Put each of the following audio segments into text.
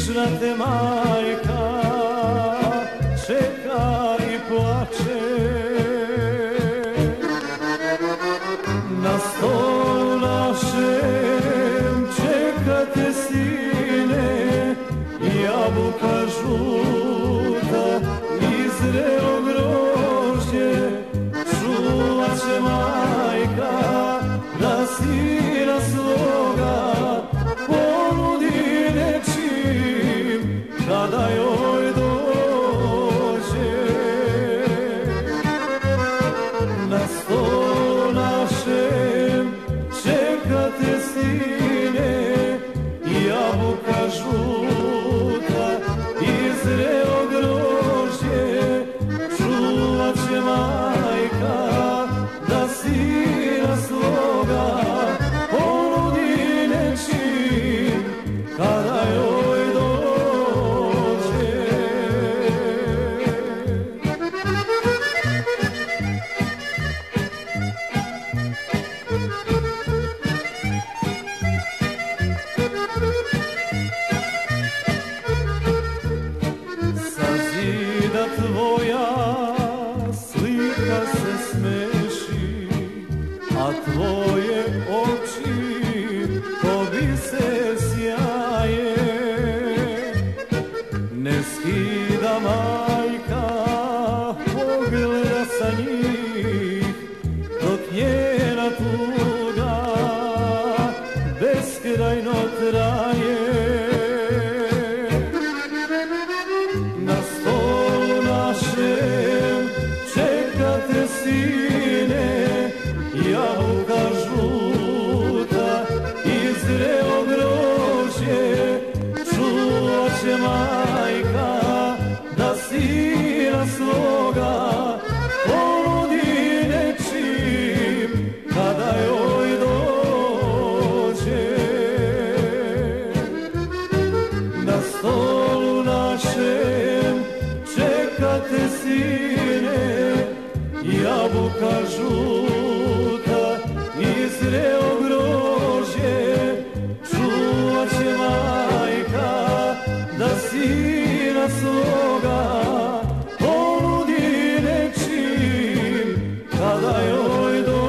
Tužna te majka čeka i plače, na stolu našem čeka te sine, jabuka žuta i zrelo grožđe, čuvat će majka da sina svoga ponudi nečim kada joj dođe. Na stolu našem čeka te sine, jabuka žuta i zrelo grožđe, čuvat će majka da sina svoga ponudi nečim kada joj dođe. Sa zida tvoja slika se smeši, a tvoje oči ko bi se sjaje. Ne skida majka pogleda sa njih, dok njena tuga beskrajno traje. Na stolu našem čeka te sine, jabuka žuta i zrelo grožđe, čuvat će majka da sina svoga ponudi nečim kada joj dođe. Na stolu našem čeka te sine, jabuka žuta i zrelo grožđe, čuvat će majka da sina svoga ponudi nečim kada joj dođe.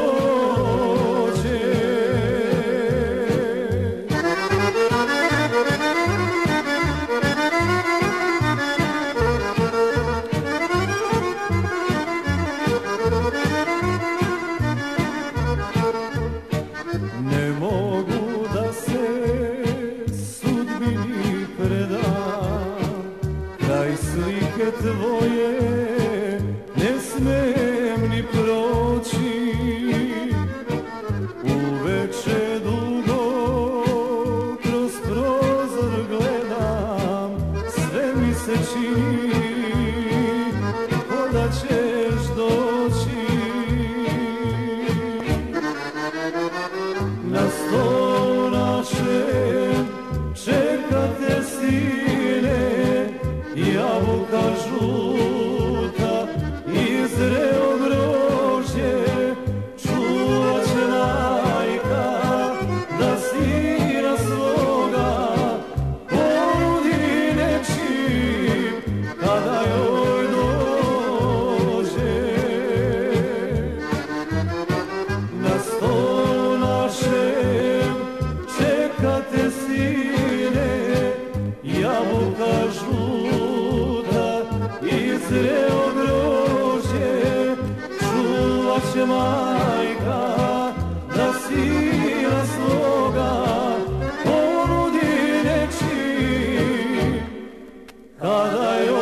Ne mogu da se sudbini predam, kraj slike tvoje ne smem ni proći. Uveče dugo kroz prozor gledam, sve mi se čini ko da ćeš doći. Na stolu našem čeka te sine, jabuka žuta i zrelo grožđe, čuvat će majka da sina svoga ponudi nečim kada joj dođe. Na stolu našem čeka te sine, jabuka žuta i zrelo grožđe, čuvat će majka da sina svoga ponudi nečim kada joj